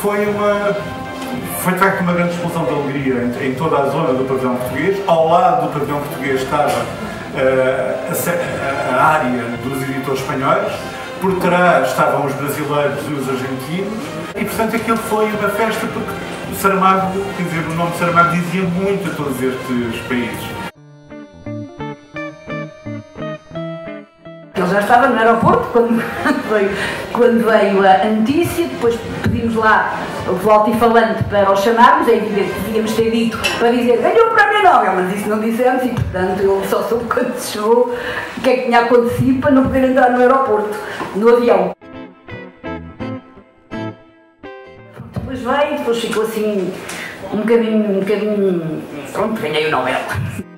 Foi de facto uma grande explosão de alegria em toda a zona do pavilhão português. Ao lado do pavilhão português estava a área dos editores espanhóis, por trás estavam os brasileiros e os argentinos, e portanto aquilo foi uma festa porque o Saramago, quer dizer, o nome de Saramago dizia muito a todos estes países. Ele já estava no aeroporto quando veio a notícia, depois pedimos lá o altifalante para o chamarmos, é evidente que devíamos ter dito para dizer ganhou o Prémio Nobel, mas isso não dissemos e portanto ele só soube quando chegou o que é que tinha acontecido para não poder entrar no aeroporto, no avião. Depois veio, depois ficou assim um bocadinho, pronto, ganhei o Nobel.